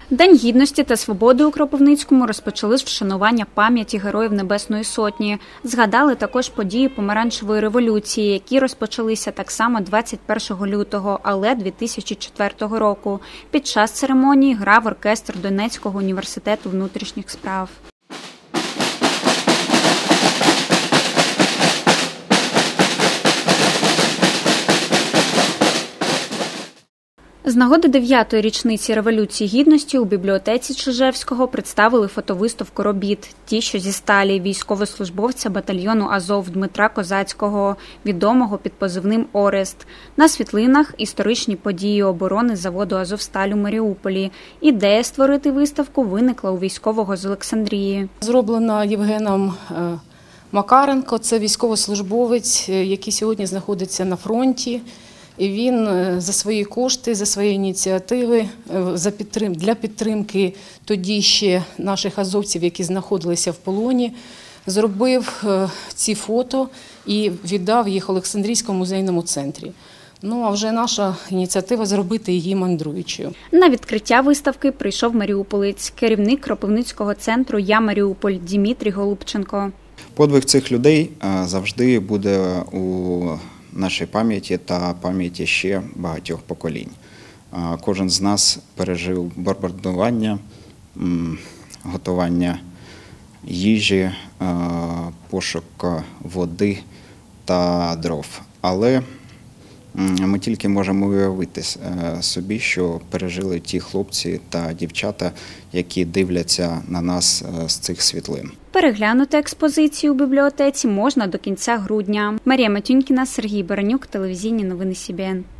День Гідності та Свободи у Кропивницькому розпочали з вшанування пам'яті Героїв Небесної Сотні. Згадали також події Помаранчевої революції, які розпочалися так само 21 лютого, але 2004 року. Під час церемонії грав оркестр Донецького університету внутрішніх справ. З нагоди 9-ї річниці Революції Гідності у бібліотеці Чижевського представили фотовиставку робіт «Ті, що зі сталі» військовослужбовця батальйону «Азов» Дмитра Козацького, відомого під позивним «Орест». На світлинах – історичні події оборони заводу «Азовсталь» у Маріуполі. Ідея створити виставку виникла у військового з Олександрії. Зроблена Євгеном Макаренко, це військовослужбовець, який сьогодні знаходиться на фронті. І він за свої кошти, за свої ініціативи, для підтримки тоді ще наших азовців, які знаходилися в полоні, зробив ці фото і віддав їх Олександрійському музейному центрі. Ну, а вже наша ініціатива зробити її мандруючою. На відкриття виставки прийшов маріуполець, керівник Кропивницького центру «Я Маріуполь» Дмитрій Голубченко. Подвиг цих людей завжди буде у нашій пам'яті та пам'яті ще багатьох поколінь. Кожен з нас пережив бомбардування, готування їжі, пошук води та дров. Але ми тільки можемо уявити собі, що пережили ті хлопці та дівчата, які дивляться на нас з цих світлин. Переглянути експозицію у бібліотеці можна до кінця грудня. Марія Матюнькіна, Сергій Баранюк, телевізійні новини СІБІН.